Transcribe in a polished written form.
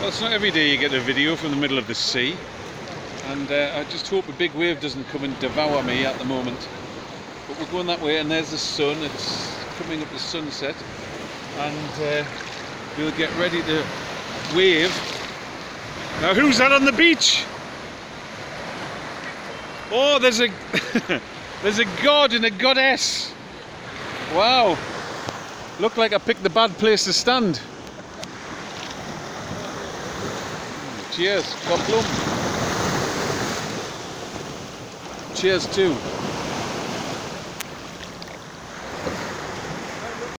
Well, it's not every day you get a video from the middle of the sea, and I just hope a big wave doesn't come and devour me at the moment. But we're going that way, and there's the sun. It's coming up to sunset, and we'll get ready to wave. Now, who's that on the beach? Oh, there's a there's a god and a goddess. Wow, looked like I picked the bad place to stand. Cheers, God blum. Cheers too.